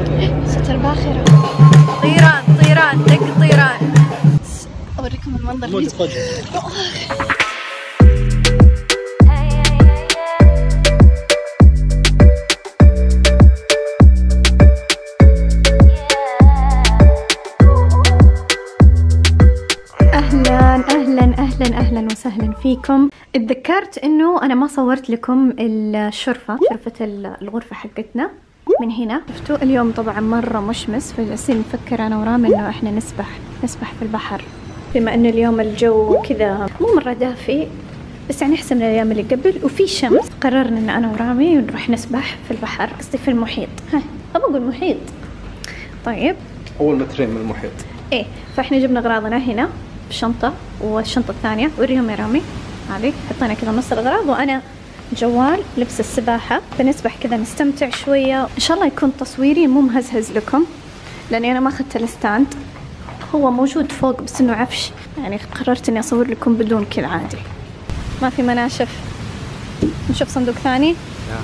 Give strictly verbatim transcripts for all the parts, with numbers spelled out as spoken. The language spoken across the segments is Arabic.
ست الباخرة. طيران طيران دق طيران. اوريكم المنظر اللي اهلا اهلا اهلا اهلا وسهلا فيكم. اتذكرت انه انا ما صورت لكم الشرفة شرفة الغرفة حقتنا من هنا. شفتوا اليوم طبعا مرة مشمس، فجالسين نفكر انا ورامي انه احنا نسبح نسبح في البحر، بما انه اليوم الجو كذا مو مرة دافي بس يعني احسن من الايام اللي قبل وفي شمس. قررنا ان انا ورامي نروح نسبح في البحر، قصدي في المحيط. ها ابى اقول محيط. طيب اول مترين من المحيط. ايه فاحنا جبنا اغراضنا هنا في شنطة، والشنطة الثانية وريهم يا رامي، هذه حطينا كذا نص الاغراض، وانا جوال لبس السباحة بنسبح كذا نستمتع شوية. ان شاء الله يكون تصويري مو مهزهز لكم لاني انا ما اخذت الستاند، هو موجود فوق بس انه عفش، يعني قررت اني اصور لكم بدون كذا عادي. ما في مناشف. نشوف صندوق ثاني.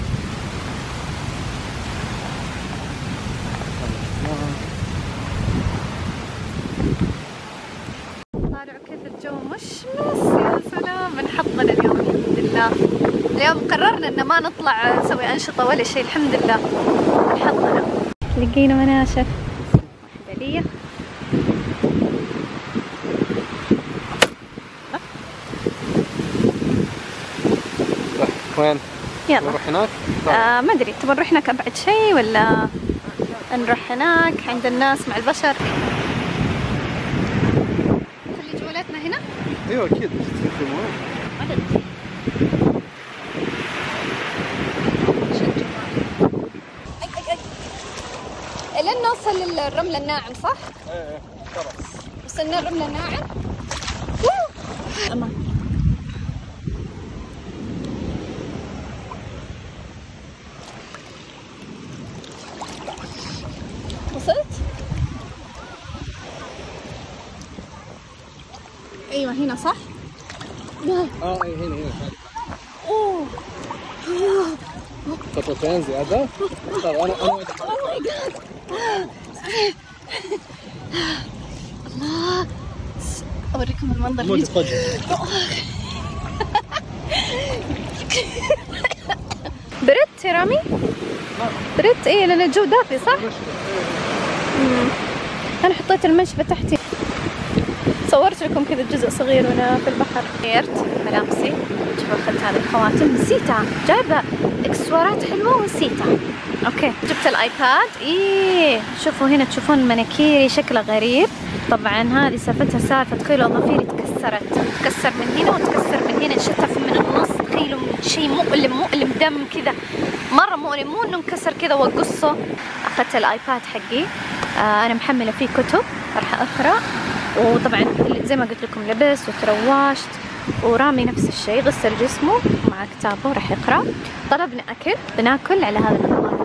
طالعوا كيف الجو مشمس، يا سلام. بنحضن اليوم الحمد لله. اليوم قررنا ان ما نطلع نسوي انشطه ولا شيء، الحمد لله نحضن. لقينا مناشف، واحده لي وين؟ يلا نروح هناك؟ آه ما ادري تبغى نروح هناك ابعد شيء ولا نروح هناك عند الناس مع البشر؟ خلي جولاتنا هنا؟ ايوه اكيد في مويه. عدد لين نوصل للرمل الناعم صح؟ ايه ايه خلاص وصلنا الرمل الناعم. امان. وصلت؟ ايوه هنا صح؟ اه اي هنا هنا. اوه خطوتين زيادة. طب انا انا اوه ماي جاد. الله اوريكم المنظر مو تفضل. بردت يا رامي؟ بردت ايه لان الجو دافي صح؟ امم انا حطيت المنشفة تحتي. صورت لكم كذا جزء صغير وانا في البحر. غيرت ملابسي، شوفوا اخذت هذه الخواتم نسيتها، جايبه اكسسوارات حلوه ونسيتها. اوكي جبت الايباد. ايه شوفوا هنا تشوفون مناكيري شكله غريب. طبعا هذه سالفتها سالفه، تخيلوا اظافيري تكسرت، تكسر من هنا وتكسر من هنا، انشتف من النص. تخيلوا شيء مؤلم مؤلم دم كذا مره مؤلم، مو انه انكسر كذا واقصه. اخذت الايباد حقي، آه انا محمله فيه كتب راح اقرا، وطبعا زي ما قلت لكم لبس وترواشت، ورامي نفس الشيء غسل جسمه مع كتابه راح يقرا. طلبنا اكل بناكل على هذا النظام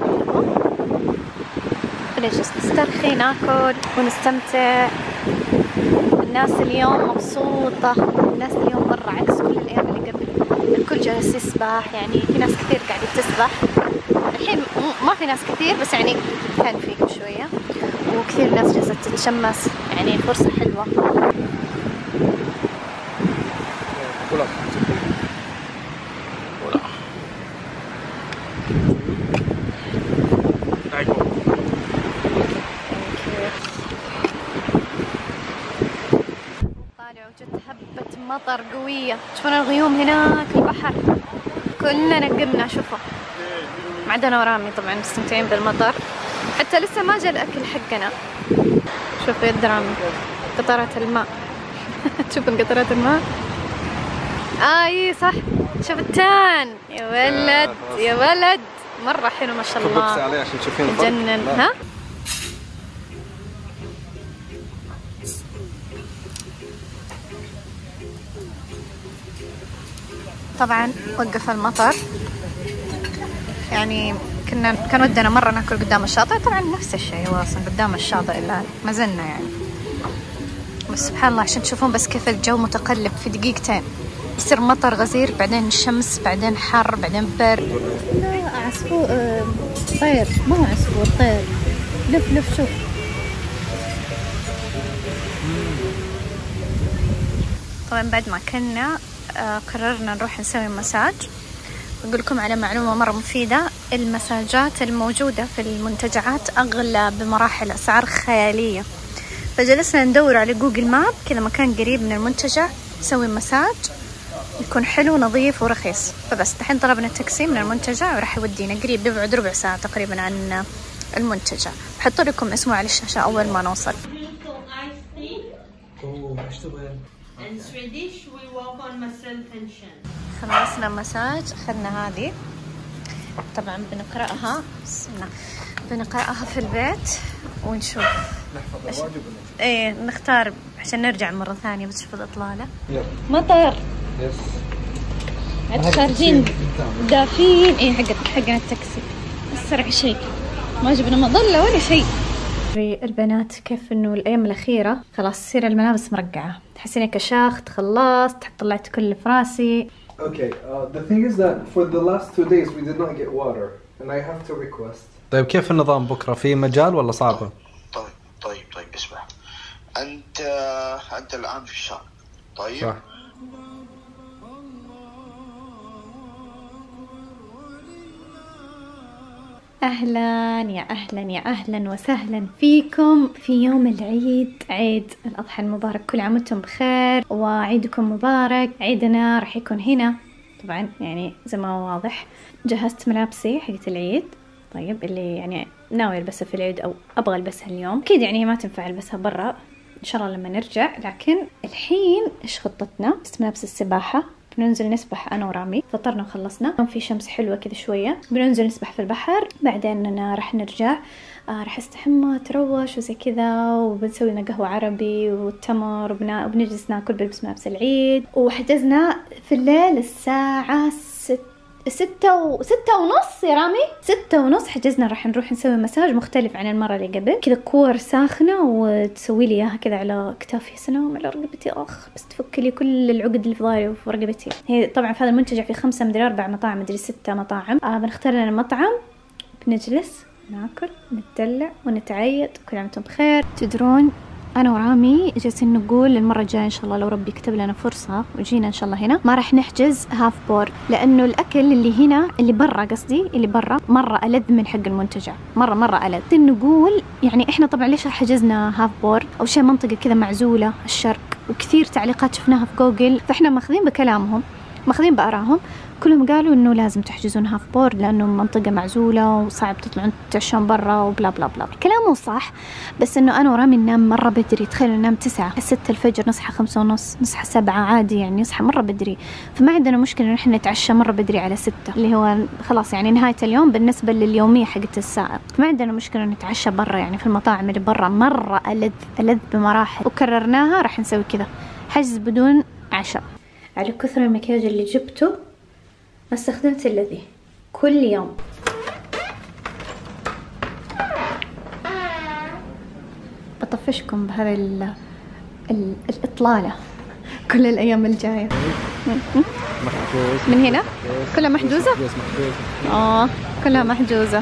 بنجلس نسترخي ناكل ونستمتع. الناس اليوم مبسوطة، الناس اليوم مرة عكس كل الايام اللي قبل. الكل جالس يسبح، يعني في ناس كثير قاعدة تسبح. الحين ما في ناس كثير بس يعني كان في شوية، وكثير ناس جالسة تتشمس، يعني فرصة حلوة. طالعوا جت هبة مطر قوية، تشوفون الغيوم هناك البحر، كلنا نقمنا. شوفوا ما عندنا ورامي طبعا مستمتعين بالمطر، حتى لسه ما جاء الاكل حقنا. شوفوا يد رامي قطرات الماء. تشوفون قطرات الماء؟ اه اي صح، شوف التان يا ولد يا ولد مرة حلو ما شاء الله. فوكسي عليه عشان تشوفين الفرق. جنن. ها طبعا وقف المطر، يعني كنا كان ودنا مرة ناكل قدام الشاطئ، طبعا نفس الشيء هو اصلا قدام الشاطئ الا ما زلنا يعني. بس سبحان الله عشان تشوفون بس كيف الجو متقلب في دقيقتين، يصير مطر غزير بعدين شمس بعدين حر بعدين برد. لا عصفور طير، مو عصفور طير. لف لف شوف. طبعا بعد ما كنا آه قررنا نروح نسوي مساج. أقول لكم على معلومة مرة مفيدة، المساجات الموجودة في المنتجعات أغلى بمراحل، أسعار خيالية. فجلسنا ندور على جوجل ماب كذا مكان قريب من المنتجع نسوي مساج يكون حلو نظيف ورخيص. فبس دحين طلبنا تاكسي من المنتجع وراح يودينا قريب، يبعد ربع ساعة تقريبا عن المنتجع. بحط لكم اسمه على الشاشة أول ما نوصل. خلصنا مساج، أخذنا هذه طبعا بنقرأها بسنا. بنقرأها في البيت ونشوف نحفظ الواجب. ايه نختار عشان نرجع مرة ثانية بتشوف الإطلالة. يلا. مطر. يس. عاد خارجين دافين. ايه حق حقنا التاكسي أسرع شيء، ما جبنا مظلة ولا شيء. البنات كيف انه الايام الاخيره خلاص تصير الملابس مرقعه، تحسيني كشاخت خلصت طلعت كل اللي في راسي. Okay, uh, the thing is that for the last two days we did not get water and I have to request. طيب كيف النظام بكره؟ في مجال ولا صعبه؟ طيب طيب طيب اسمع، انت انت الان في الشام طيب؟ صح. أهلا يا أهلا يا أهلا وسهلا فيكم في يوم العيد، عيد الأضحى المبارك. كل عام وانتم بخير وعيدكم مبارك. عيدنا راح يكون هنا طبعا، يعني زي ما هو واضح. جهزت ملابسي حقت العيد، طيب اللي يعني ناوي ألبسها في العيد أو أبغى ألبسها اليوم. أكيد يعني ما تنفع ألبسها برا إن شاء الله لما نرجع، لكن الحين إيش خطتنا؟ لبست ملابس السباحة، بننزل نسبح أنا ورامي. فطرنا وخلصنا، في شمس حلوة كذا شوية، بننزل نسبح في البحر. بعدين أنا راح نرجع آه راح استحمى تروش وزي كذا، وبنسوي لنا قهوة عربي والتمر، وبنا... وبنجلس ناكل بلبس ملابس العيد. وحجزنا في الليل الساعة ست ستة و... ستة ونص يا رامي، ستة ونص حجزنا. راح نروح نسوي مساج مختلف عن المرة اللي قبل، كذا كور ساخنة وتسوي لي اياها كذا على كتافي يا سلام، على رقبتي اخ، بس تفك لي كل العقد اللي في ظهري وفي رقبتي. هي طبعا في هذا المنتجع في خمسة مدري أربع مطاعم مدري ستة مطاعم. آه بنختار لنا مطعم، بنجلس ناكل نتدلع ونتعيد. كل عام وانتم بخير. تدرون أنا ورامي جالسين نقول المرة الجاية إن شاء الله لو ربي كتب لنا فرصة وجينا إن شاء الله هنا ما راح نحجز هاف بور، لأنه الأكل اللي هنا اللي برا قصدي اللي برا مرة ألذ من حق المنتجع، مرة مرة ألذ. نقول يعني إحنا طبعا ليش حجزنا هاف بور أو شيء منطقة كذا معزولة الشرق، وكثير تعليقات شفناها في جوجل، فإحنا ماخذين بكلامهم ماخذين بآرائهم. كلهم قالوا إنه لازم تحجزون هاف بور لأنه منطقة معزولة وصعب تطلعون تعشون برا وبلا بلا بلا. كلامه صح، بس إنه أنا ورامي ننام مرة بدري. تخيلوا ننام تسعة ستة الفجر، نصحى خمسة ونص، نصحى سبعة عادي، يعني نصحى مرة بدري. فما عندنا مشكلة إن إحنا نتعشى مرة بدري على ستة، اللي هو خلاص يعني نهاية اليوم بالنسبة لليومية حقت السائق. ما عندنا مشكلة نتعشى برا، يعني في المطاعم اللي برا مرة ألذ ألذ بمراحل. وكررناها راح نسوي كذا حجز بدون عشاء. على كثر المكياج اللي جبته ما استخدمت الا ذي كل يوم. بطفشكم بهذا ال... ال... الإطلالة كل الأيام الجاية. من هنا كلها محجوزة؟ آه كلها محجوزة.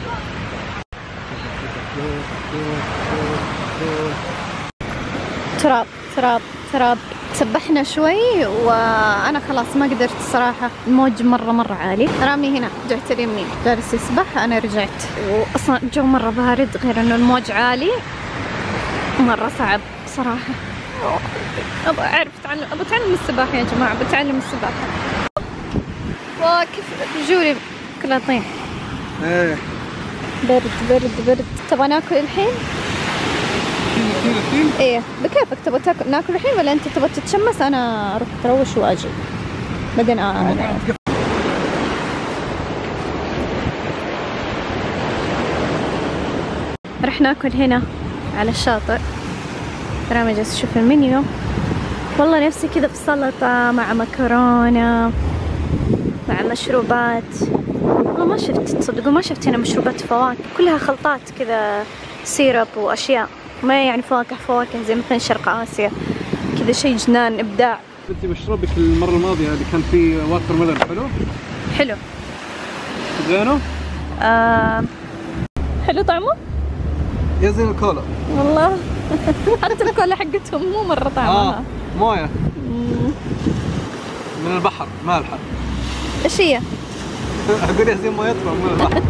تراب تراب تراب. سبحنا شوي وأنا خلاص ما قدرت الصراحة، الموج مرة مرة عالي. رامي هنا جهة اليمين جالس يسبح، أنا رجعت، وأصلا الجو مرة بارد غير إنه الموج عالي، مرة صعب صراحة. أبغى أعرف أتعلم، أبغى أتعلم السباحة يا جماعة، أبغى أتعلم السباحة. وكيف رجولي كلها طين. ايه برد برد برد. تبغى ناكل الحين؟ ايه بكيفك. تبغى تاكل ناكل الحين ولا انت تبغى تتشمس؟ انا اروح اتروش واجي بعدين. انا رح ناكل هنا على الشاطئ. رامي جالس اشوف المنيو، والله نفسي كذا في سلطة مع مكرونة مع مشروبات. والله ما شفت، تصدقوا ما شفت هنا مشروبات فواكه، كلها خلطات كذا سيرب واشياء، ما يعني فواكه فواكه زي مثلا شرق آسيا كذا، شيء جنان إبداع. انت مشروبك المرة الماضية اللي كان فيه واتر ميلون حلو؟ حلو زينه؟ آه حلو طعمه؟ يا زين الكولا. والله حتى الكولا حقتهم مو مرة طعمها. اه مويه من البحر مالحة. ايش هي؟ اقول يا زين مويتهم من البحر.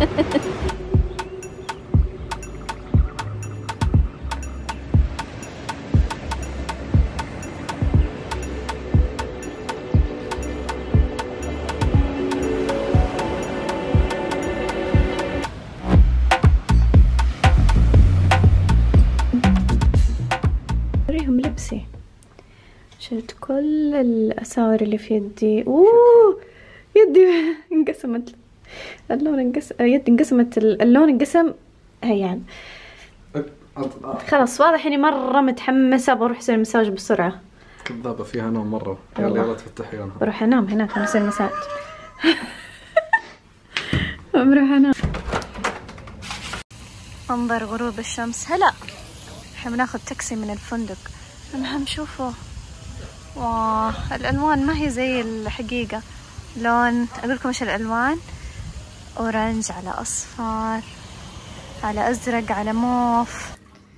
أوريهم لبسي. شلت كل الأساور اللي في يدي. اوه يدي انقسمت، اللون انقسم، يدي انقسمت، اللون انقسم هيان. خلاص واضح اني مرة متحمسة بروح اسوي المساج بسرعة. كذابة فيها نوم مرة. يلا يلا تفتحي عيونها. بروح انام هناك اسوي المساج. بروح انام. انظر غروب الشمس. هلا احنا بناخذ تاكسي من الفندق. انا هم شوفوا، واه الالوان ما هي زي الحقيقة. لون اقول لكم ايش الالوان، اورنج على اصفر على ازرق على موف.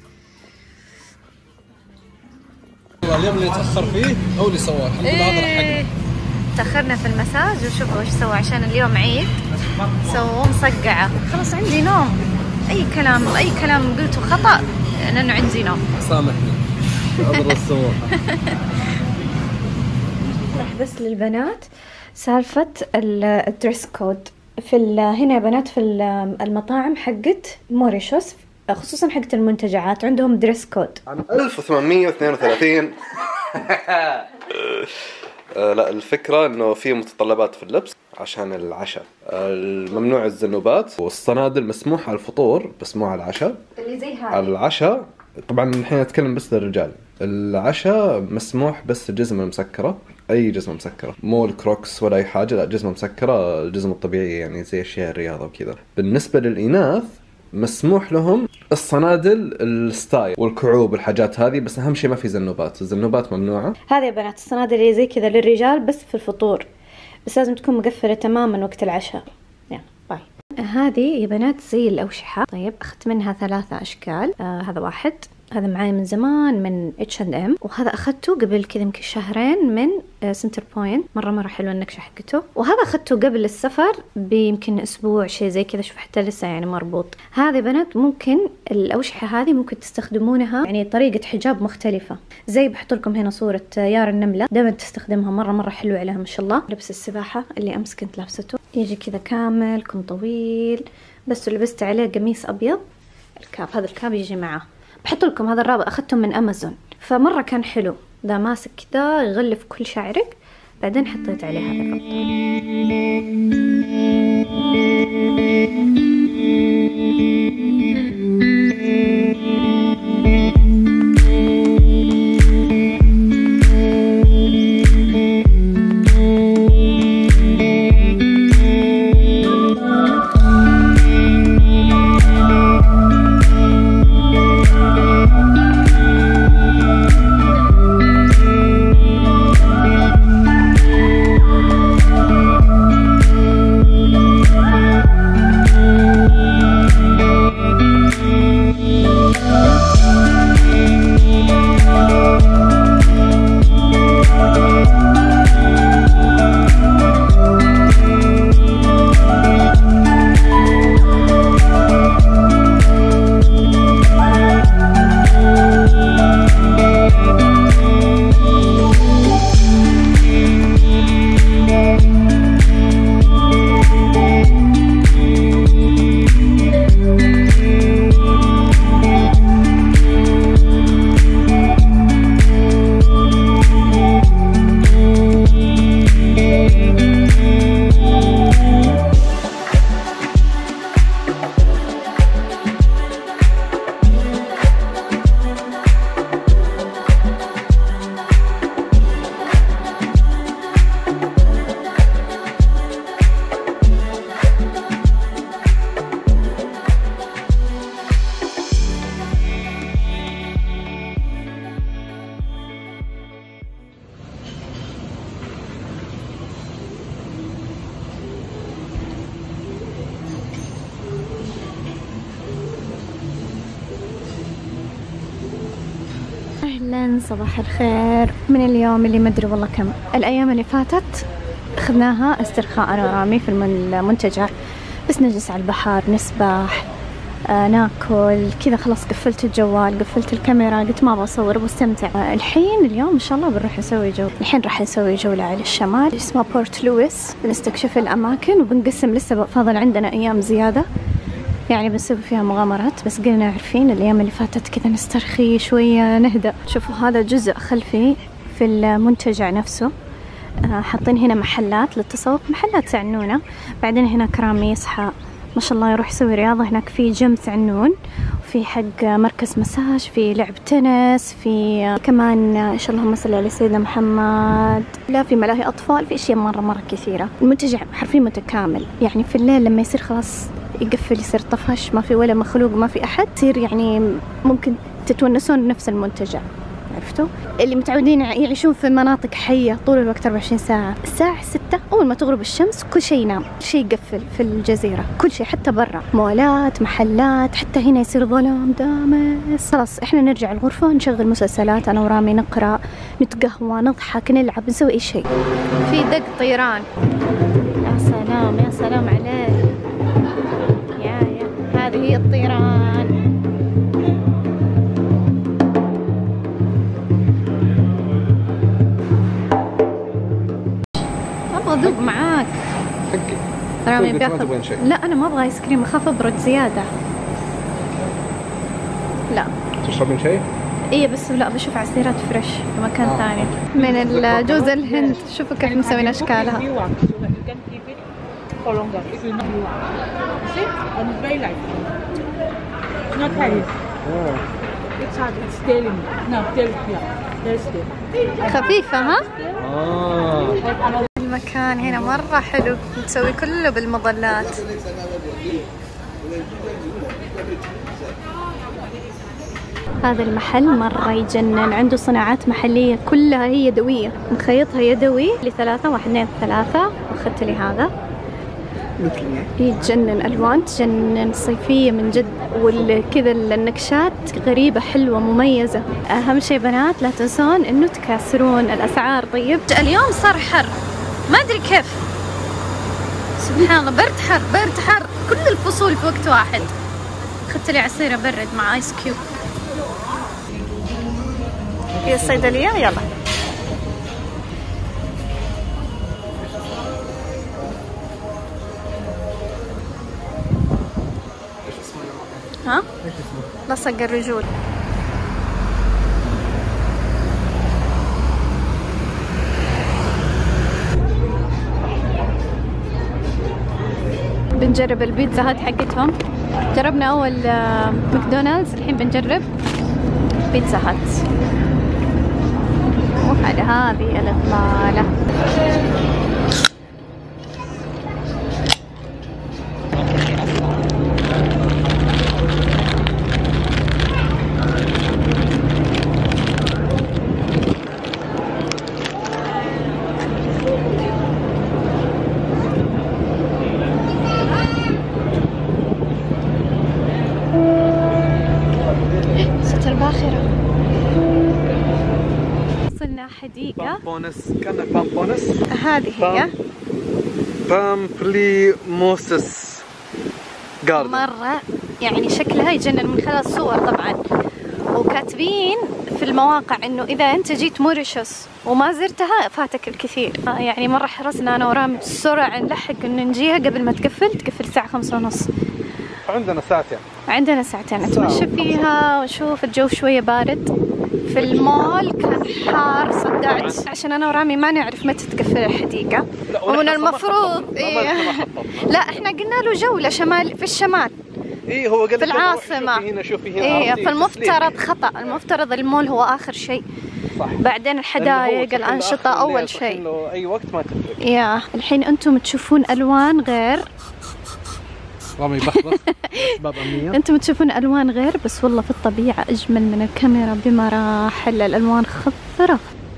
اليوم اللي تاخر فيه هو اللي سواه. الحمد لله هذا لحقنا. تاخرنا في المساج وشوفوا ايش سوى عشان اليوم عيد. سووا مصقعة. خلاص عندي نوم. اي كلام اي كلام قلته خطأ لانه عندي نوم. سامحني. عذر السموحة. راح بس للبنات سالفة الدريس كود في هنا يا بنات في المطاعم حقت موريشوس، خصوصا حقت المنتجعات عندهم دريس كود. عام ألف وثمانمية واثنين وثلاثين. لا الفكرة انه في متطلبات في اللبس عشان العشاء. الممنوع الزنوبات، والصنادل مسموح على الفطور بس مو على العشاء. اللي زي هذا. على العشاء طبعا الحين نتكلم بس للرجال. العشاء مسموح بس الجزمة المسكرة، اي جزمة مسكرة، مو الكروكس ولا اي حاجة، لا جزمة مسكرة، الجزمة الطبيعية يعني زي اشياء الرياضة وكذا. بالنسبة للإناث مسموح لهم الصنادل الستايل والكعوب والحاجات هذه، بس اهم شيء ما في زنوبات. الزنوبات ممنوعة. هذه يا بنات الصنادل اللي زي كذا للرجال بس في الفطور، بس لازم تكون مقفلة تماما وقت العشاء. يلا باي. هذه يا بنات زي الأوشحة. طيب أخذت منها ثلاثة أشكال. آه هذا واحد، هذا معاي من زمان من اتش اند ام، وهذا اخذته قبل كذا يمكن شهرين من سنتر بوينت، مره مره حلوه النكشه حقته. وهذا اخذته قبل السفر بيمكن اسبوع شيء زي كذا، شوف حتى لسه يعني مربوط. هذه بنات ممكن الاوشحه هذه ممكن تستخدمونها يعني طريقه حجاب مختلفه، زي بحط لكم هنا صوره يار النمله دائما تستخدمها، مره مره حلوه عليها ما شاء الله. لبس السباحه اللي امس كنت لابسته يجي كذا كامل، كم طويل، بس لبست عليه قميص ابيض. الكاب هذا الكاب يجي معاه. بحط لكم هذا الرابط اخذته من امازون، فمره كان حلو. ده ماسك كذا يغلف كل شعرك، بعدين حطيت عليه هذا الرابط. أهلا صباح الخير. من اليوم اللي مدري والله كم الأيام اللي فاتت أخذناها استرخاء أنا ورامي في المنتجع، بس نجلس على البحر نسبح آه، ناكل كذا. خلاص قفلت الجوال قفلت الكاميرا، قلت ما أبغى أصور بستمتع. آه، الحين اليوم إن شاء الله بنروح نسوي جو. الحين راح نسوي جولة على الشمال اسمها بورت لويس، بنستكشف الأماكن وبنقسم. لسه فاضل عندنا أيام زيادة يعني بنسوي فيها مغامرات، بس قلنا عارفين الأيام اللي فاتت كذا نسترخي شوية نهدأ. شوفوا هذا جزء خلفي في المنتجع نفسه، آه، حاطين هنا محلات للتسوق، محلات سعنونة. بعدين هنا كرامي يصحى ما شاء الله يروح يسوي رياضة. هناك في جيم سعنون، في حق مركز مساج، في لعب تنس، في كمان ان شاء الله اللهم صل على سيدنا محمد، لا في ملاهي اطفال، في اشياء مرة مرة كثيرة. المنتجع حرفيا متكامل، يعني في الليل لما يصير خلاص يقفل يصير طفش، ما في ولا مخلوق ما في احد، تصير يعني ممكن تتونسون نفس المنتجع. عرفتوا اللي متعودين يعيشون في مناطق حية طول الوقت أربعة وعشرين ساعة، الساعة ستة أول ما تغرب الشمس كل شيء ينام، كل شيء يقفل في الجزيرة، كل شيء حتى برا، مولات، محلات، حتى هنا يصير ظلام دامس. خلاص إحنا نرجع الغرفة نشغل مسلسلات أنا ورامي، نقرأ، نتقهوى، نضحك، نلعب، نسوي أي شيء. في دق طيران، يا سلام يا سلام عليه، يا يا هذه هي الطيران. أذوق معاك حقي رامي ما بياخذ. تبغين شيء؟ لا أنا ما أبغى آيس كريم، أخاف أبرد زيادة. لا تشربين شيء؟ إيه بس لا بشوف عصيرات فريش في مكان آه. ثاني. من الجوز الهند، شوفوا كيف مسوين أشكالها. خفيفة ها؟ آه. المكان هنا مرة حلو، نسوي كله بالمظلات. هذا المحل مرة يجنن، عنده صناعات محلية كلها هي يدوية، مخيطها يدوي. لثلاثة، واحد اثنين ثلاثة، واخذت لي هذا يتجنن، ألوان تجنن، صيفية من جد، والكذا النكشات غريبة حلوة مميزة. أهم شيء بنات لا تنسون إنه تكاسرون الأسعار. طيب اليوم صار حر ما أدري كيف، سبحان الله، برد حر برد حر، كل الفصول في وقت واحد. أخذت لي عصير برد مع آيس كيوب. هي الصيدلية يلا. ها؟ لصق الرجول. بنجرب البيتزا هات حقتهم. جربنا أول ماكدونالدز، الحين بنجرب بيتزا هات. وعلى هذه الإطلالة ستر باخرة. وصلنا حديقة بامبونس، كان بامبونس. هذه هي بامبليموسس جاردن. مرة يعني شكلها يجنن من خلال الصور طبعا، وكاتبين في المواقع انه اذا انت جيت موريشيوس وما زرتها فاتك الكثير. يعني مرة حرصنا انا ورامي بسرعة نلحق انه نجيها قبل ما تقفل، تقفل الساعة خمسة ونص. عندنا ساعتين عندنا ساعتين نتمشى فيها ونشوف الجو شوية بارد. في المول كان حار صدعت، عشان انا ورامي ما نعرف متى تقفل الحديقة، ومن المفروض إيه لا احنا قلنا له جولة شمال في الشمال. ايه هو قال في العاصمة. شوفي هنا شوفي هنا. ايه فالمفترض خطأ، المفترض المول هو آخر شيء. صح. بعدين الحدائق الأنشطة أول شيء. أي وقت ما تفرق. يا الحين أنتم تشوفون ألوان غير. رامي بخبص أسباب أمنية. أنتم تشوفون ألوان غير، بس والله في الطبيعة أجمل من الكاميرا بمراحل. الألوان خضرة.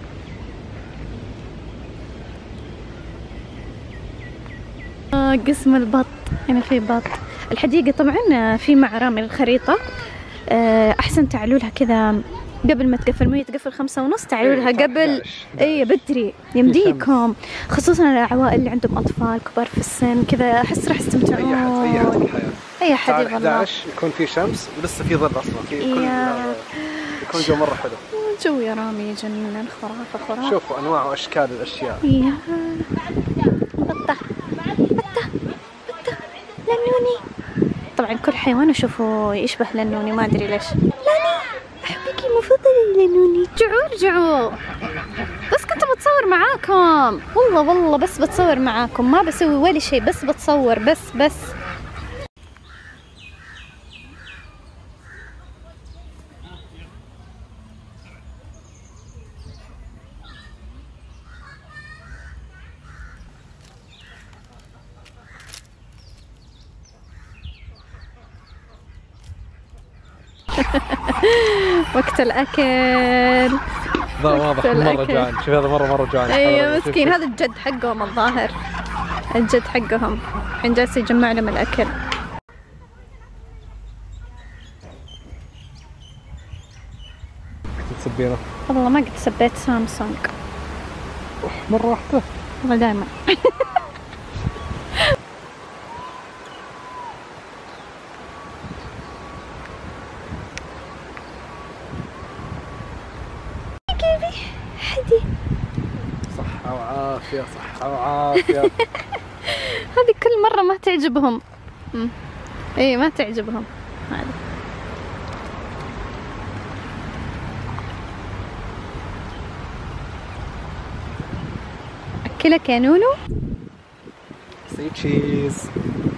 آه قسم البط، هنا في بط. الحديقة طبعا في مع رامي الخريطة. أحسن تعالوا لها كذا قبل ما تقفل، ما هي تقفل خمسة ونص، تعالوا إيه، لها الساعة قبل. إحدى عشر. اي بدري يمديكم، خصوصا العوائل اللي عندهم اطفال كبار في السن كذا، احس راح يستمتعون. اي احد اي احد في الحياه. اي احد الساعه والله. إحدى عشر يكون في شمس ولسه في ظل اصلا، في كل يا. يكون جو مره حلو. جو يا رامي يجنن، خرافه خرافه. شوفوا انواع واشكال الاشياء. يا بطه بطه بطه لنوني. طبعا كل حيوان اشوفه يشبه لنوني، ما ادري ليش. لاني احبك المفضله لنوني. رجعوا رجعوا، بس كنت بتصور معاكم والله والله، بس بتصور معاكم، ما بسوي ولا شيء، بس بتصور بس بس. وقت الأكل. ذا واضح مره جوعان، شوف هذا مره مره جوعان. ايوه مسكين، هذا الجد حقهم الظاهر، الجد حقهم الحين جالس يجمع لهم الأكل. تسبينه؟ والله ما قد سبيت سامسونج مره واحده والله دائما. حدي صحة وعافية، صحة وعافية. هذه كل مرة ما تعجبهم. مم. اي ما تعجبهم هذه. أكلك يا نونو. سي تشيز.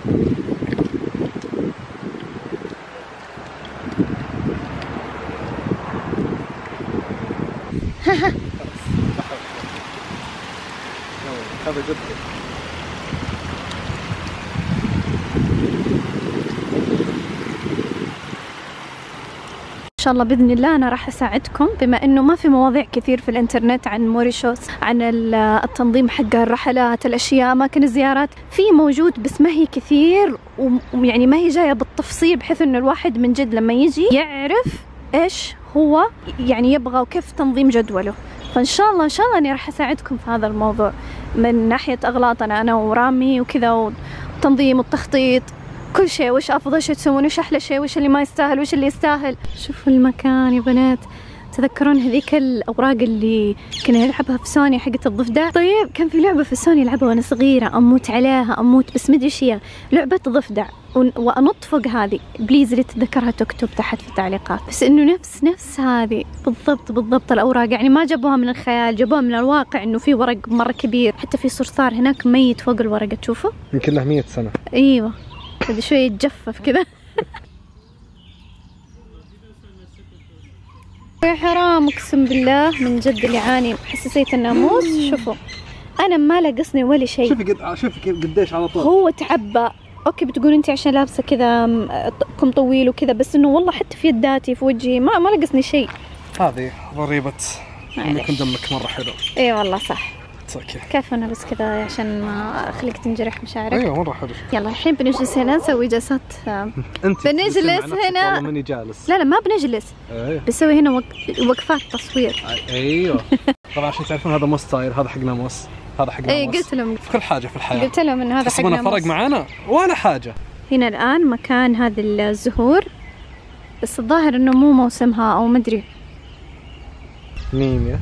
هذا جد. إن شاء الله بإذن الله أنا راح أساعدكم، بما إنه ما في مواضيع كثير في الإنترنت عن موريشيوس، عن التنظيم حق الرحلات، الأشياء، أماكن الزيارات، في موجود بس ما هي كثير، ويعني ما هي جاية بالتفصيل بحيث إنه الواحد من جد لما يجي يعرف إيش هو يعني يبغى وكيف تنظيم جدوله. فإن شاء الله إن شاء الله أني راح أساعدكم في هذا الموضوع من ناحية أغلاطنا أنا ورامي وكذا، والتنظيم والتخطيط، كل شيء، وش أفضل شيء تسوون، وش أحلى شيء، وش اللي ما يستاهل، وش اللي يستاهل. شوفوا المكان يا بنات، تذكرون هذيك الأوراق اللي كنا نلعبها في سوني حقت الضفدع؟ طيب كان في لعبة في سوني ألعبها وأنا صغيرة، أموت عليها أموت، بس مدري إيش هي، لعبة ضفدع، وأنط فوق هذه. بليز اللي تتذكرها تكتب تحت في التعليقات. بس إنه نفس نفس هذه بالضبط بالضبط الأوراق، يعني ما جابوها من الخيال، جابوها من الواقع، إنه في ورق مرة كبير، حتى في صرصار هناك ميت فوق الورقة تشوفه؟ يمكن له مية سنة. أيوة هذا شوي يتجفف كذا. يا حرام اقسم بالله من جد اللي عاني حساسية الناموس. شوفوا انا ما لقصني ولا شيء. شوفي قد شوفي كيف قديش على طول. هو تعبى. اوكي بتقول انت عشان لابسه كذا كم طويل وكذا، بس انه والله حتى في يداتي في وجهي ما ما لقصني شيء. هذه ضريبة انه يكون دمك مرة حلو. اي والله صح. اوكي كيف انا بس كذا عشان ما اخليك تنجرح مشاعرك. ايوه مرة حلو. يلا الحين بنجلس هنا نسوي جلسات. انت بنجلس هنا. والله ماني جالس. لا لا ما بنجلس. ايوه بنسوي هنا وق... وقفات تصوير. ايوه طبعا عشان تعرفون هذا مو ستايل، هذا حق ناموس، هذا حق ناموس. اي قلت لهم في كل حاجة في الحياة. قلت لهم ان هذا حق ناموس. فرق معانا ولا حاجة. هنا الان مكان هذه الزهور، بس الظاهر انه مو موسمها او مدري. مين يا؟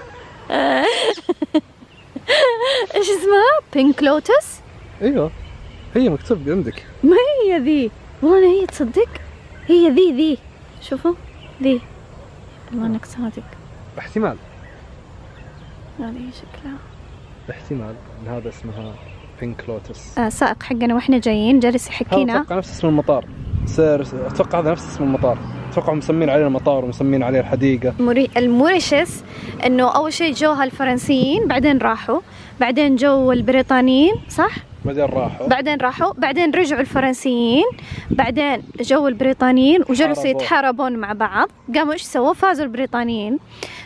ايش اسمها؟ بينك لوتس؟ ايوه هي مكتوب عندك. ما هي ذي والله، هي تصدق هي ذي ذي شوفوا ذي، والله انك صادق. احتمال هذه شكلها احتمال ان هذا اسمها بينك لوتس. آه سائق حقنا واحنا جايين جالس يحكينا. اتوقع نفس اسم المطار. سير اتوقع هذا نفس اسم المطار، اتوقع مسمين عليه المطار ومسمين عليه الحديقه. موري... الموريشيس انه اول شيء جوها الفرنسيين، بعدين راحوا، بعدين جو البريطانيين صح؟ بعدين راحوا بعدين راحوا بعدين رجعوا الفرنسيين، بعدين جو البريطانيين وجلسوا يتحاربون مع بعض، قاموا ايش سووا؟ فازوا البريطانيين،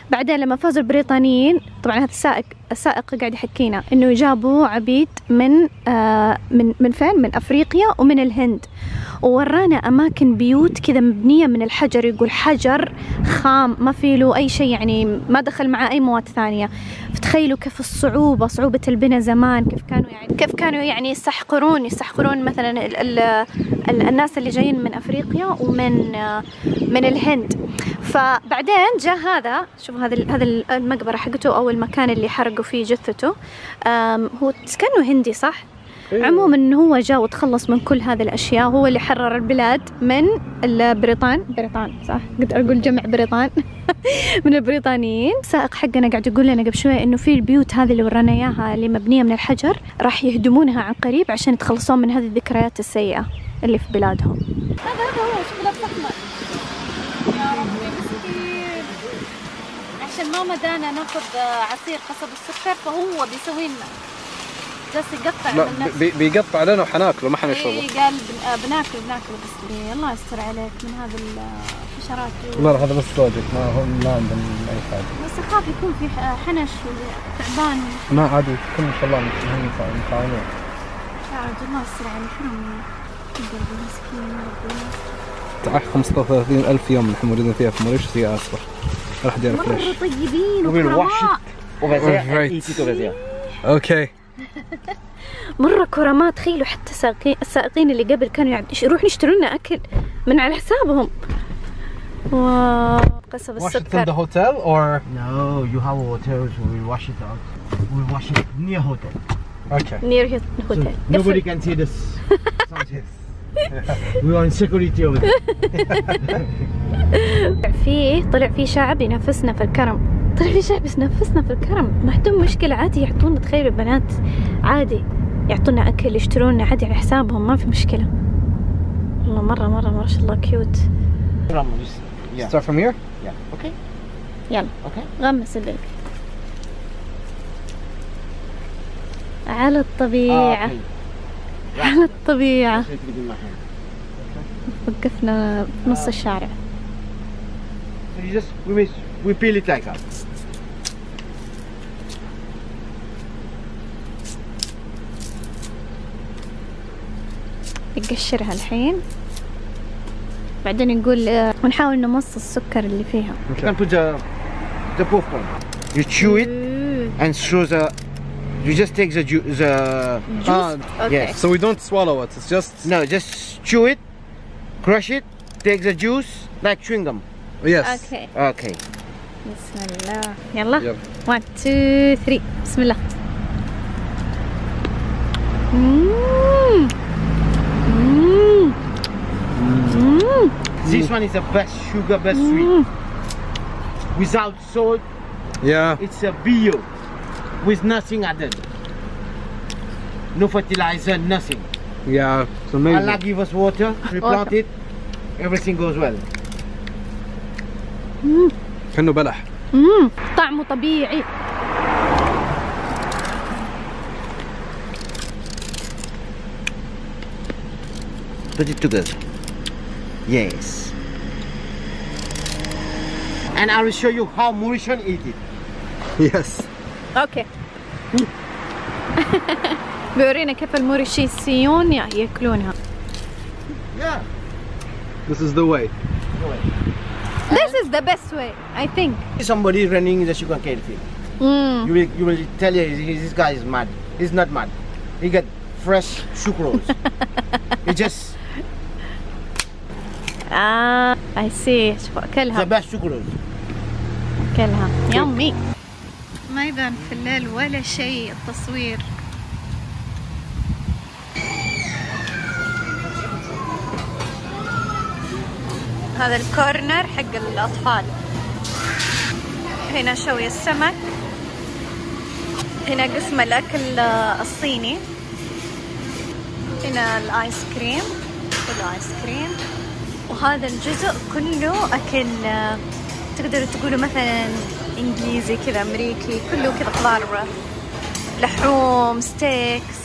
بعدين لما فازوا البريطانيين، طبعا هذا السائق السائق قاعد يحكينا انه جابوا عبيد من آه من من فين؟ من افريقيا ومن الهند، وورانا اماكن بيوت كذا مبنيه من الحجر، يقول حجر خام ما في له اي شيء، يعني ما دخل معاه اي مواد ثانيه. فتخيلوا كيف الصعوبه، صعوبه البناء زمان، كيف كانوا يعني كيف كانوا يعني يستحقرون يستحقرون مثلا ال ال ال الناس اللي جايين من افريقيا ومن آه من الهند. فبعدين جاء هذا، شوف هذا هذا المقبره حقته او المكان اللي حرقوا فيه جثته، هو كانه هندي صح؟ إيه. عموما انه هو جاء وتخلص من كل هذه الاشياء، هو اللي حرر البلاد من البريطان بريطان صح؟ قدر اقول جمع بريطان من البريطانيين. السائق حقنا قاعد يقول لنا قبل شويه انه في البيوت هذه اللي ورانا اياها اللي مبنيه من الحجر راح يهدمونها عن قريب عشان يتخلصون من هذه الذكريات السيئه اللي في بلادهم. هذا هذا هو، شوف لابس احمر. يا ربي مسكين. عشان ما مدانا ناخذ عصير قصب السكر فهو بيسوي لنا جالس يقطع من نفسه. بي بيقطع لنا وحناكله ما حنشربه. اي قال بناكل بناكل بس إيه الله يستر عليك من هذه الحشرات. لا هذا بس لوجيك، ما هم ما عندهم اي حاجه. بس اخاف يكون في حنش وتعبان. ما عادي كل ما شاء الله متفاهمين متعاونين. يا رجل الله يستر عليك حرام قلبي مسكين ربنا. تعال خمسة وثلاثين ألف يوم نحن موجودين فيها في موريشيوس يا اسفر. راح ادير فلاش. مرة طيبين وكرماء. اوكي. مرة كرماء. تخيلوا حتى السائقين السائقين اللي قبل كانوا يروحون يشترون لنا اكل من على حسابهم. واو قصب السكر. Wash it in the hotel or no? You have a hotel, so we wash it out. We wash it near hotel. Okay. Near hotel. So nobody can see this. We are in security over there. فيه طلع فيه شعب ينافسنا في الكرم. طلع فيه شعب ينافسنا في الكرم، ما عندهم مشكلة عادي يعطونا. تخيلوا البنات عادي يعطونا أكل يشترون عادي على حسابهم ما في مشكلة. والله مرة مرة ما شاء الله كيوت. Yeah. Start from here? Yeah. Okay. يلا. Okay. غمس البيبي. على الطبيعة. Ah, okay. على الطبيعة. Just take it in my hand. وقفنا في نص الشارع. So you just we we peel it like that. نقشرها الحين بعدين نقول آه ونحاول نمص السكر اللي فيها. You can put the the popcorn. You chew it and throw the. You just take the ju the juice. Uh, okay. Yes. So we don't swallow it. It's just No, just chew it, crush it, take the juice like chewing gum. yes. Okay. Okay. بسم الله. يلا. يلا. one two three بسم الله. مم. مم. مم. This one is the best sugar, best sweet. Without salt, Yeah. it's a bio with nothing added. No fertilizer, nothing. Yeah. It's amazing. Allah give us water, we plant it, everything goes well. كأنه بلح. مم. طعمه طبيعي. Put it together. Yes. And I will show you how Mauritian eat it. Yes. اوكي. بيورينا كيف الموريشيسيون ياكلونها. Yeah. This is the way. This is the best way, I think. Somebody running the sugar cane field. Mm. You will, you will tell you this guy is mad. He's not mad. He got fresh sucrose. He just Ah, I see. شوف the أكلها best sucrose. أكلها يمي. ما يبان في الليل ولا شيء التصوير. هذا الكورنر حق الأطفال. هنا شوي السمك. هنا قسم الأكل الصيني. هنا الآيس كريم. والآيس كريم. وهذا الجزء كله أكل تقدروا تقولوا مثلا إنجليزي كذا أمريكي، كله كذا خضار لحوم ستيكس.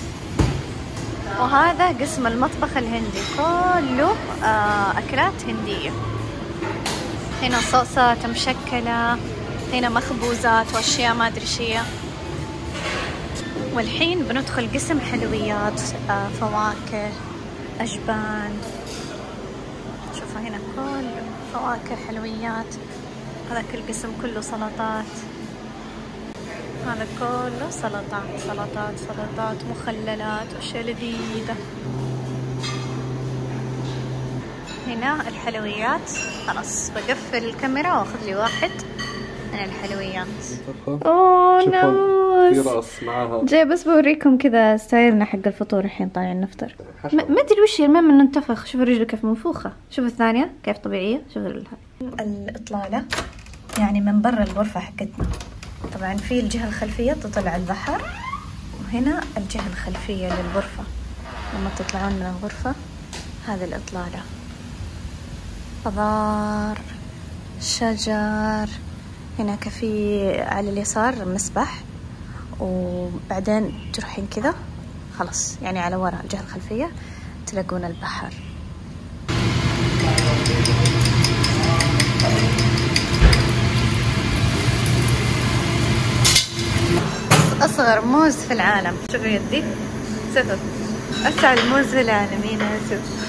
وهذا قسم المطبخ الهندي كله أكلات هندية. هنا صوصات مشكلة هنا مخبوزات واشياء ما ادري شيء. والحين بندخل قسم حلويات، آه فواكه، اجبان. شوفوا هنا كل فواكه حلويات. هذا كل قسم كله سلطات، هذا كله سلطات سلطات سلطات مخللات واشياء لذيذة. هنا الحلويات. خلاص بقفل الكاميرا واخذ لي واحد من الحلويات. اوه ناموس في راس معاها. جاي بس بوريكم كذا ستايلنا حق الفطور. الحين طالعين نفطر. ما ادري وش المهم انه ننتفخ. شوفوا رجله كيف منفوخة، شوفوا الثانية كيف طبيعية. شوفوا الإطلالة يعني من برا الغرفة حقتنا. طبعا في الجهة الخلفية تطلع البحر، وهنا الجهة الخلفية للغرفة لما تطلعون من الغرفة. هذه الإطلالة، خضار، شجر. هنا كفي على اليسار مسبح، وبعدين تروحين كذا خلاص يعني على وراء الجهة الخلفية تلاقون البحر. أصغر موز في العالم. شوفوا يدي، شوفوا أسعد موز في العالم. هنا شوف.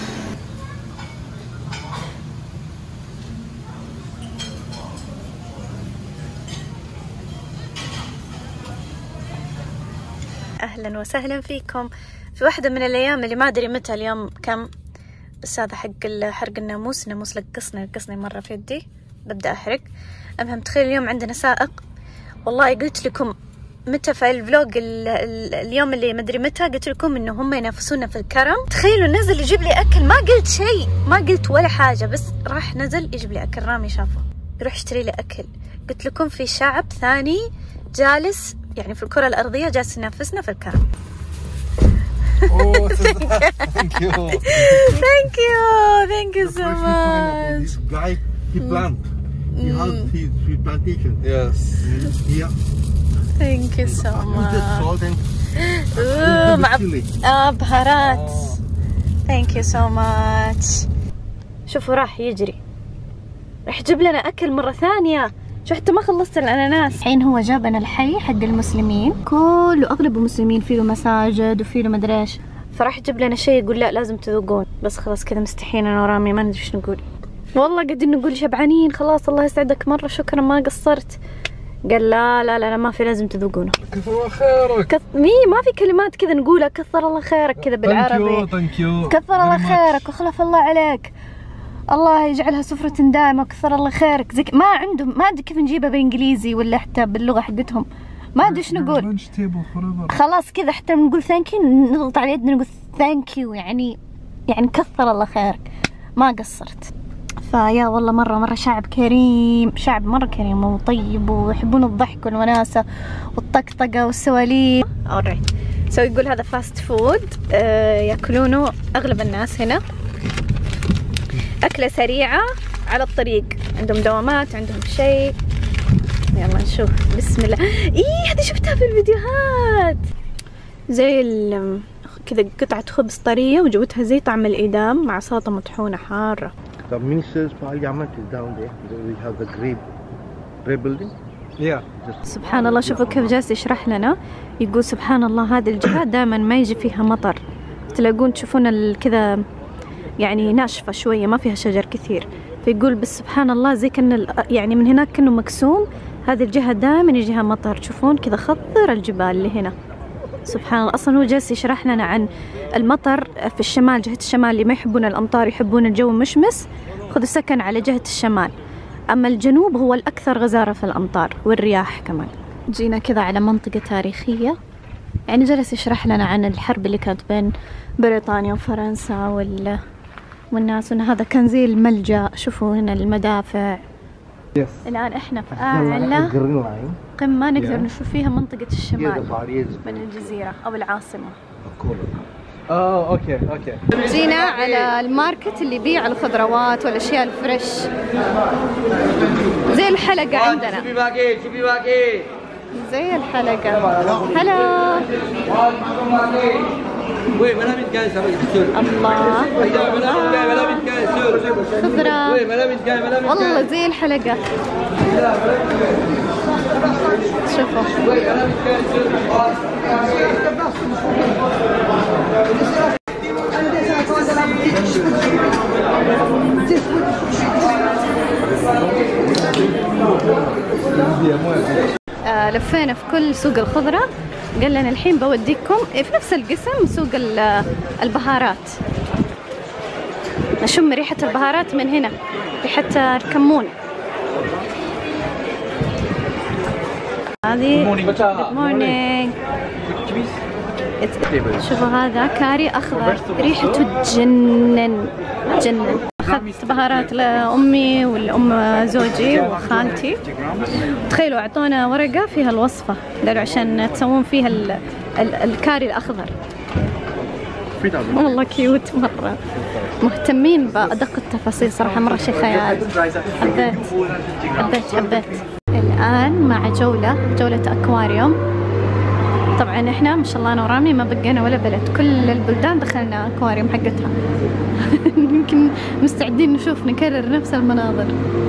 أهلا وسهلا فيكم في واحدة من الأيام اللي ما أدري متى اليوم كم، بس هذا حق حرق الناموس. الناموس لقصني لقصني مرة في يدي، ببدأ أحرق. المهم تخيل اليوم عندنا سائق. والله قلت لكم متى في الفلوج ال ال اليوم اللي ما أدري متى قلت لكم إنه هم ينافسونا في الكرم. تخيلوا نزل يجيب لي أكل، ما قلت شيء، ما قلت ولا حاجة، بس راح نزل يجيب لي أكل. رامي شافه يروح يشتري لي أكل. قلت لكم في شعب ثاني جالس يعني في الكرة الأرضية جالس ينافسنا في الكرم. Oh, thank you. Thank you. Thank you so much. This guy, he plant. He has his, his plantation. Yes. Yeah. Thank you so much. Just salt and Ooh, مع chili. آه بهارات. Thank you so much. شوفوا راح يجري، راح يجيب لنا أكل مرة ثانية. شو حتى ما خلصت الأناناس. الحين هو جابنا الحي حق المسلمين، كله أغلبه مسلمين، فيه مساجد وفيه مدري إيش. فراح يجيب لنا شيء يقول لا لازم تذوقون. بس خلاص كذا مستحيين أنا ورامي ما ندري إيش نقول. والله قاعدين نقول شبعانين خلاص الله يسعدك مرة شكرا ما قصرت. قال لا لا لا, لا ما في لازم تذوقونه. كثر الله خيرك. كث... مي ما في كلمات كذا نقولها. كثر الله خيرك كذا بالعربي. Thank you. كثر الله خيرك وخلف الله عليك. الله يجعلها سفرة دائمة. كثر الله خيرك. زي ما عندهم ما ادري كيف نجيبها بالانجليزي ولا حتى باللغة حقتهم ما ادري ايش نقول. خلاص كذا حتى نقول ثانك يو نضغط على يدنا نقول ثانك يو يعني يعني كثر الله خيرك ما قصرت. فيا والله مرة مرة شعب كريم، شعب مرة كريم وطيب ويحبون الضحك والوناسة والطقطقة والسواليف. alright سو so يقول هذا فاست فود آه ياكلونه اغلب الناس هنا. أكلة سريعة على الطريق، عندهم دوامات عندهم شيء. يلا نشوف بسم الله. إيه هذه شفتها في الفيديوهات زي ال كذا قطعة خبز طرية وجوتها زي طعم الإدام مع سلطة مطحونة حارة. The minister's parliament is down there. We have the great, great building. Yeah. سبحان الله شوفوا كيف جالس يشرح لنا. يقول سبحان الله هذه الجهة دائما ما يجي فيها مطر، تلاقون تشوفون كذا يعني ناشفة شوية ما فيها شجر كثير. فيقول بس سبحان الله زي كأن يعني من هناك كأنه مقسوم. هذه الجهة دائما يجيها مطر. تشوفون كذا خضر الجبال اللي هنا. سبحان الله. أصلا هو جالس يشرح لنا عن المطر في الشمال، جهة الشمال اللي ما يحبون الأمطار يحبون الجو مشمس خذوا سكن على جهة الشمال. أما الجنوب هو الأكثر غزارة في الأمطار والرياح كمان. جينا كذا على منطقة تاريخية يعني جلس يشرح لنا عن الحرب اللي كانت بين بريطانيا وفرنسا وال والناس، وان هذا كان زي الملجأ. شوفوا هنا المدافع. yes. الآن احنا في أعلى قمة نقدر نشوف فيها منطقة الشمال من الجزيرة أو العاصمة. اه اوكي اوكي. جينا على الماركت اللي يبيع الخضروات والأشياء الفريش زي الحلقة عندنا. شوفي باقي شوفي باقي زي الحلقة. هلا الله خضرة والله زي الحلقة. شوفوا آه لفينا في كل سوق الخضرة. قال لنا الحين بوديكم في نفس القسم سوق البهارات. نشم ريحة البهارات من هنا، ريحة الكمون. هذه Good morning. شوفوا هذا كاري أخضر ريحته تجنن تجنن. أخذت بهارات لأمي والأم زوجي وخالتي. تخيلوا أعطونا ورقة فيها الوصفة، قالوا عشان تسوون فيها ال ال الكاري الأخضر. والله كيوت مرة، مهتمين بأدق التفاصيل صراحة، مرة شيء خيال. حبيت حبيت حبيت. الآن مع جولة جولة أكواريوم. طبعا احنا ما شاء الله انا ورامي ما بقينا ولا بلد، كل البلدان دخلنا اكواريوم حقتها. يمكن مستعدين نشوف نكرر نفس المناظر.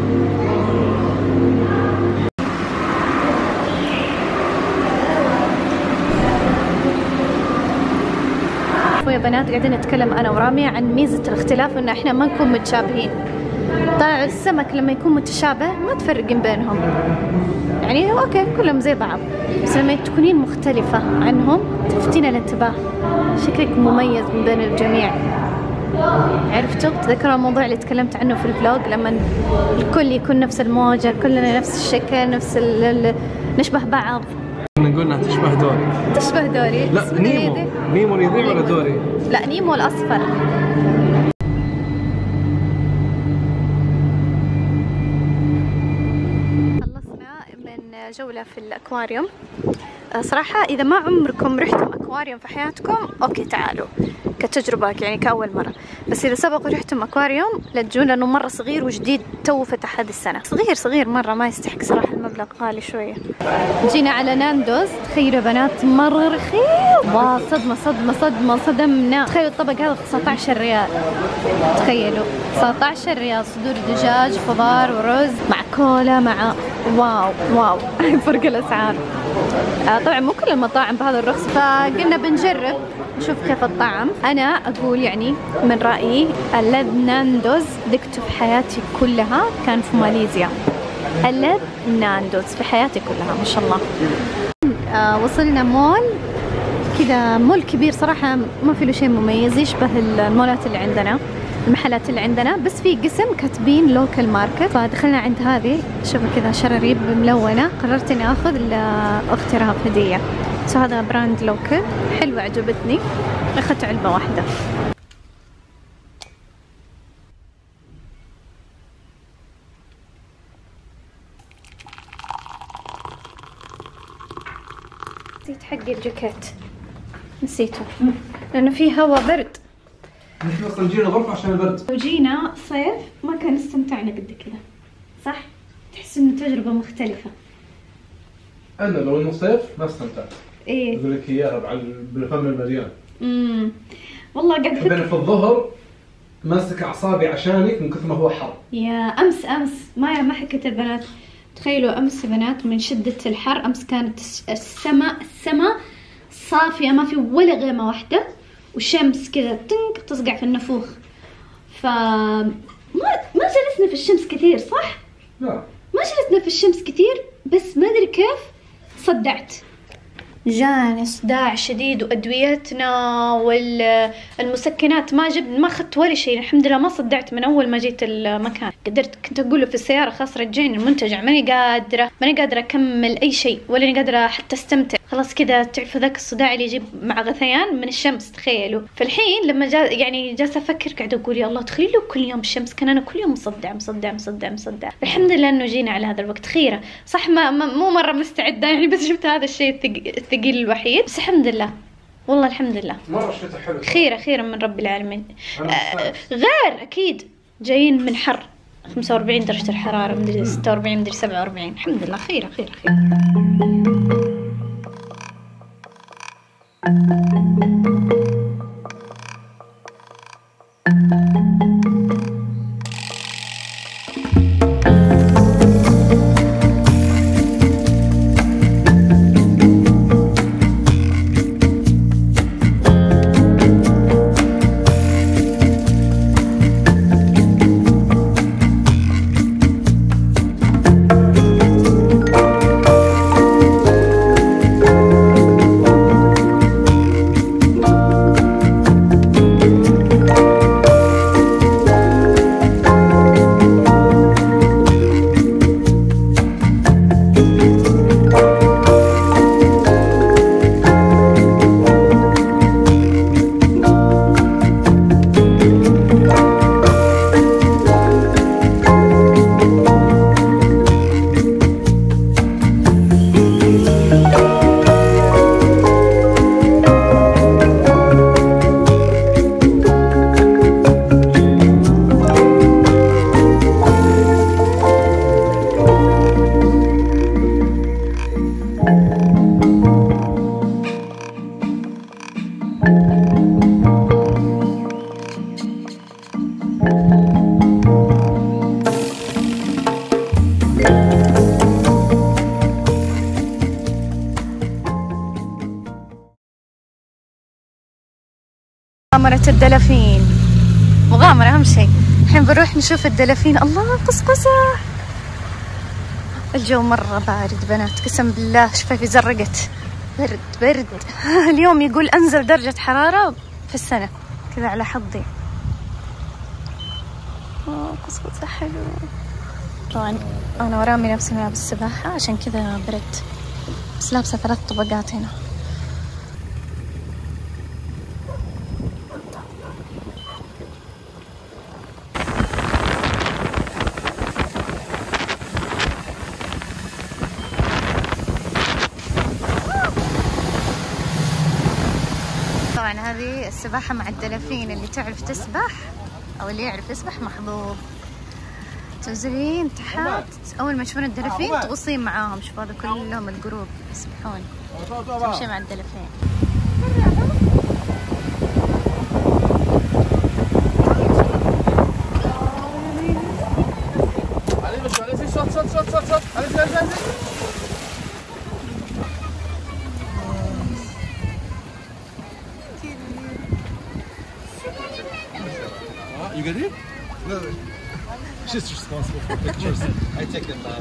يا بنات قاعدين نتكلم انا ورامي عن ميزة الاختلاف، ان احنا ما نكون متشابهين. طلع السمك لما يكون متشابه ما تفرقين بينهم، يعني اوكي كلهم زي بعض، بس لما تكونين مختلفة عنهم تفتين الانتباه، شكلك مميز من بين الجميع. عرفتوا؟ تذكروا الموضوع اللي تكلمت عنه في الفلوج، لما الكل يكون نفس الموجة، كلنا نفس الشكل، نفس ال ال نشبه بعض. نقول انها تشبه دوري. تشبه دوري؟ لا نيمو. نيمو يضيع ولا دوري؟ لا نيمو الأصفر. جولة في الأكواريوم. صراحة إذا ما عمركم رحتم أكواريوم في حياتكم أوكي تعالوا كتجربة يعني كأول مرة، بس إذا سبقوا رحتم أكواريوم لا تجون، لأنه مرة صغير وجديد تو فتح هذه السنة. صغير صغير مرة، ما يستحق صراحة، المبلغ غالي شوية. جينا على ناندوز. تخيلوا بنات مرة رخيص، واو صدمة صدمة صدمة صدمنا. تخيلوا الطبق هذا تسعة عشر ريال، تخيلوا تسعة عشر ريال، صدور دجاج خضار ورز مع كولا مع واو واو. فرق الأسعار. آه طبعا مو كل المطاعم بهذا الرخص، فقلنا بنجرب نشوف كيف الطعم. أنا أقول يعني من رأيي ألذ ناندوز ذقته في حياتي كلها كان في ماليزيا. ألذ ناندوز في حياتي كلها ما شاء الله. آه وصلنا مول كذا، مول كبير صراحة، ما في له شيء مميز، يشبه المولات اللي عندنا، المحلات اللي عندنا، بس في قسم كاتبين لوكال ماركت. فدخلنا عند هذه، شوفوا كذا شراريب ملونة، قررت اني اخذ لاختي رهف هدية. سو هذا براند لوكال حلوة عجبتني، اخذت علبة واحدة. نسيت حقي الجاكيت، نسيته لانه فيه هوا برد. نحن اصلا جينا غرفة عشان البرد. لو جينا صيف ما كان استمتعنا قد كذا، صح؟ تحس انه تجربة مختلفة. انا لو انه صيف ما استمتعت. ايه اقول لك اياها مع بالفم المليان. امم والله قاعد انا في الظهر ماسك اعصابي عشانك من كثر ما هو حر. يا امس امس ما ما حكيت البنات، تخيلوا امس يا بنات من شدة الحر، امس كانت السماء السماء صافية ما في ولا غيمة واحدة، والشمس كذا تنك تصقع في النفوخ. ف ما ما جلسنا في الشمس كثير، صح؟ لا ما جلسنا في الشمس كثير، بس ما ادري كيف صدعت، جاني صداع شديد، وادويتنا والمسكنات ما جبت ما اخذت ولا شيء. الحمد لله ما صدعت من اول ما جيت المكان. قدرت كنت اقول له في السياره خلاص رجعني المنتجع، ماني قادره ماني قادره اكمل اي شيء، ولا اني قادره حتى استمتع. خلاص كذا تعرفوا ذاك الصداع اللي يجيب مع غثيان من الشمس، تخيلوا. فالحين لما جا يعني جالسه افكر قاعده اقول يا الله تخيلوا لو كل يوم الشمس، كان انا كل يوم مصدع مصدع مصدع مصدع. الحمد لله انه جينا على هذا الوقت خيره، صح ما مو مره مستعده يعني، بس شفت هذا الشيء الثقيل الوحيد، بس الحمد لله والله الحمد لله مرة شفتها حلو. خيره خيره من رب العالمين. آه غير اكيد جايين من حر خمسة وأربعين درجة الحرارة، مدري ستة وأربعين مدري سبعة وأربعين، الحمد لله خيره خيره خيره. مغامرة الدلافين، مغامرة أهم شيء. الحين بنروح نشوف الدلافين. الله قصقصة. الجو مرة بارد بنات، قسم بالله شفايفي زرقت. برد برد. اليوم يقول أنزل درجة حرارة في السنة كذا على حظي. أوه قصقصة حلو. طبعا أنا ورامي نفسي ملابس السباحة عشان كذا برد، بس لابسة ثلاث طبقات هنا. طبعا هذه السباحة مع الدلافين، اللي تعرف تسبح أو اللي يعرف يسبح محظوظ. تنزلين تحت أول ما تشوفون الدلافين تغصين معاهم. شوفوا هذا كلهم الجروب يسبحون، تمشي مع الدلافين. You get it? No, just responsible for pictures. I take them back.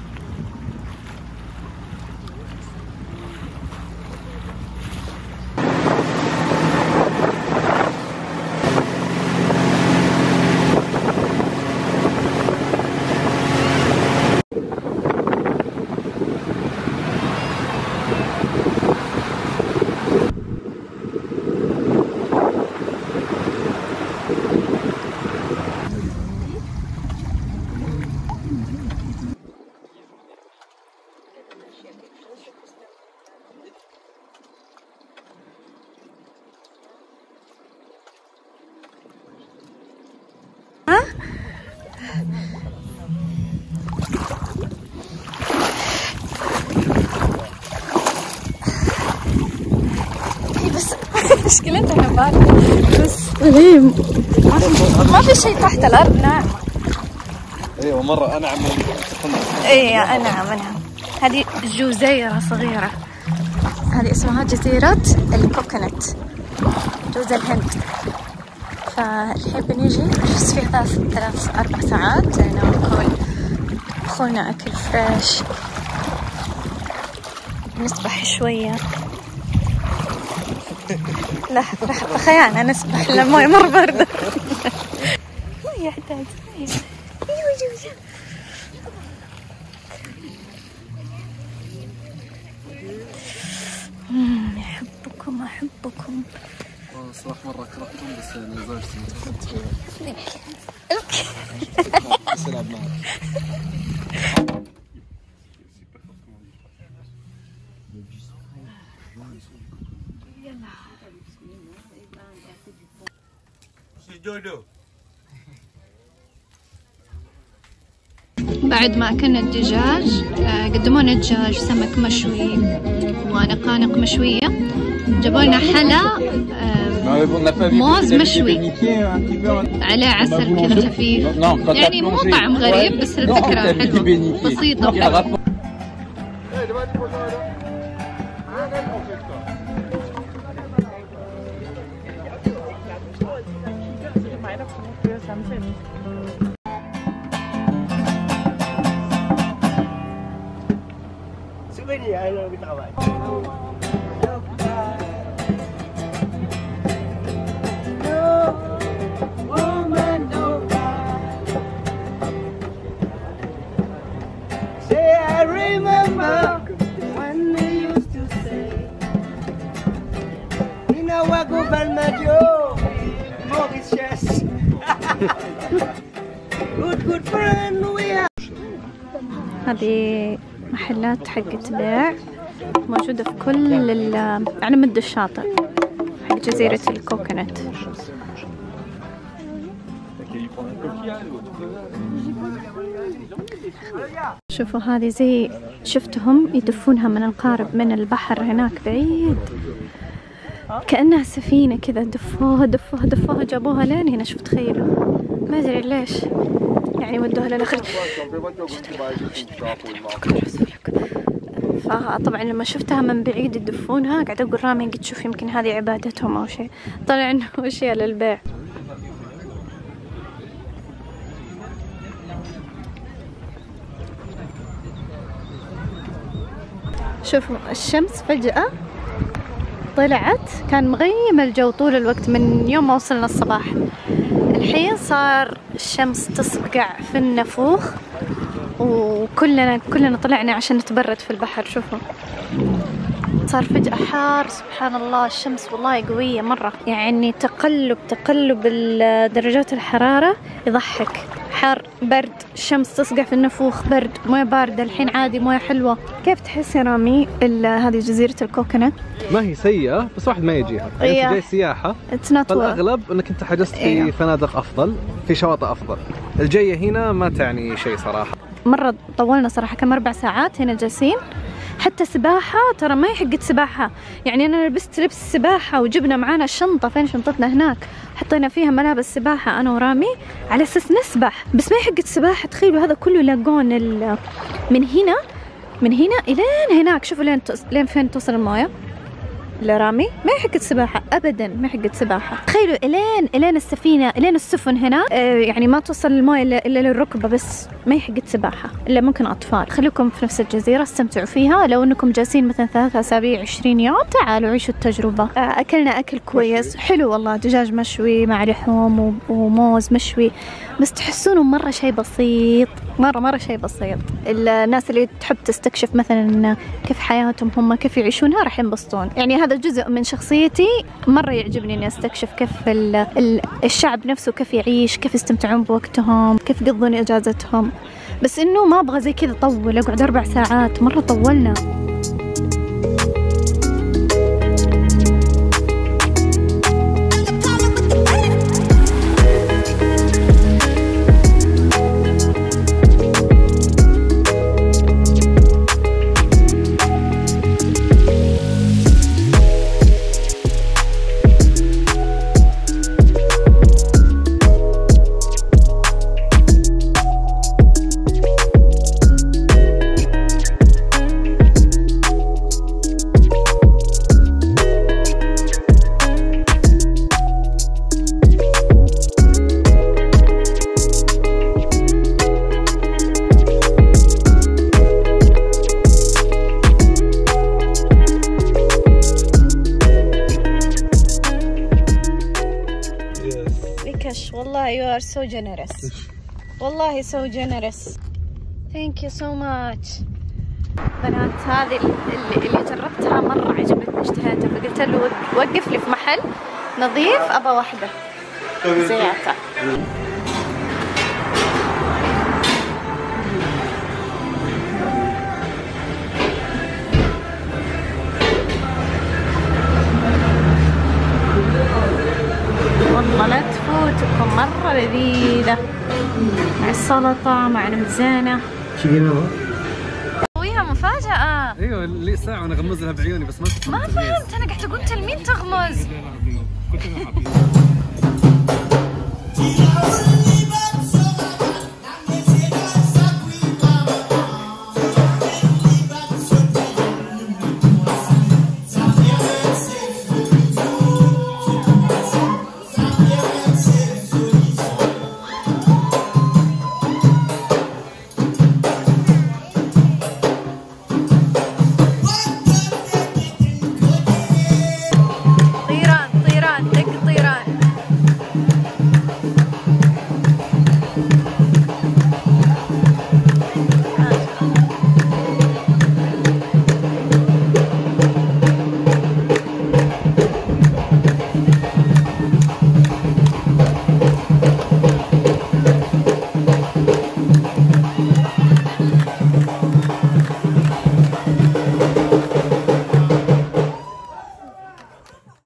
بس مشكلتها انا باردة بس ليه ما في شيء تحت الارض. نعم ايوه مره انعم من اي انعم انعم. هذه جزيرة صغيرة، هذه اسمها جزيرة الكوكونات، جوز الهند. فالحين بنيجي نجلس فيها ثلاث ثلاث أربع ساعات ناكل أخونا أكل فريش، نسبح شوية. لا لحظة خيانة، نسبح الموية مرة باردة. ما يحتاج أحبكم أحبكم. صراحة مرة كرهتهم بس أنا زوجتي متخذت بس ألعب معك. بعد ما أكلنا الدجاج قدموا لنا دجاج سمك مشوي ونقانق مشوية، جابوا لنا حلا موز مشوي عليه عسل كذا خفيف، يعني مو طعم غريب بس الفكرة حلوة بسيطة. هذه محلات حقت بيع موجودة في كل ال على مد الشاطئ حق جزيرة الكوكونات. شوفوا هذه زي شفتهم يدفونها من القارب من البحر هناك بعيد، كأنها سفينة كذا، دفوها دفوها دفوها جابوها لين هنا. شوف تخيلوا، ما أدري ليش يعني ودوها للآخر. فطبعا لما شفتها من بعيد يدفونها قاعدة أقول رامي قد شوف يمكن هذه عبادتهم أو شيء، طلع إنه أشياء للبيع. شوفوا الشمس فجأة طلعت، كان مغيم الجو طول الوقت من يوم ما وصلنا الصباح. الحين صار الشمس تصقع في النافوخ وكلنا كلنا طلعنا عشان نتبرد في البحر. شوفوا صار فجأة حار، سبحان الله. الشمس والله قوية مرة، يعني تقلب تقلب درجات الحرارة يضحك. حر برد، الشمس تصقع في النافوخ، برد، موية باردة، الحين عادي موية حلوة. كيف تحس يا رامي هذه جزيرة الكوكونات؟ ما هي سيئة بس واحد ما يجيها، يعني انت جاي سياحة فالأغلب انك انت حجزت في إيه. فنادق أفضل، في شواطئ أفضل. الجاية هنا ما تعني شيء صراحة. مرة طولنا صراحة، كم أربع ساعات هنا جالسين. حتى سباحة ترى ما هي حقت سباحة، يعني أنا لبست لبس سباحة وجبنا معانا الشنطة، فين شنطتنا هناك حطينا فيها ملابس سباحة أنا ورامي على أساس نسبح، بس ما هي حقت سباحة. تخيلوا هذا كله لاقون من هنا من هنا إلين هناك. شوفوا لين توص... لين فين توصل الموية. لا رامي ما هي حقت سباحة أبدا، ما هي حقت سباحة. تخيلوا إلين إلين السفينة إلين السفن هنا، آه يعني ما توصل الموية إلا, إلا للركبة بس، ما هي حقت سباحة إلا ممكن أطفال. خليكم في نفس الجزيرة استمتعوا فيها. لو إنكم جالسين مثلا ثلاثة أسابيع عشرين يوم تعالوا عيشوا التجربة. آه أكلنا أكل كويس حلو والله، دجاج مشوي مع لحوم وموز مشوي، بس تحسونه مرة شيء بسيط، مرة مرة شيء بسيط. الناس اللي تحب تستكشف مثلا كيف حياتهم هم كيف يعيشونها راح ينبسطون. يعني هذا جزء من شخصيتي، مرة يعجبني إني أستكشف كيف الشعب نفسه كيف يعيش، كيف يستمتعون بوقتهم، كيف يقضون إجازتهم. بس إنه ما أبغى زي كذا طول أقعد أربع ساعات، مرة طولنا. والله you are so generous. والله so generous. Thank you so much. بنات هذه اللي, اللي جربتها مرة عجبتني اشتهيتها، فقلت له وقف لي في محل نظيف أبى واحدة زياتها. والله لا تفوتكم، مرة لذيذة مع السلطة مع المزانة. سويها مفاجأة. ايوه لي ساعة وانا اغمز لها بعيوني بس ما ما فهمت. انا قاعدة اقول انت لمين تغمز؟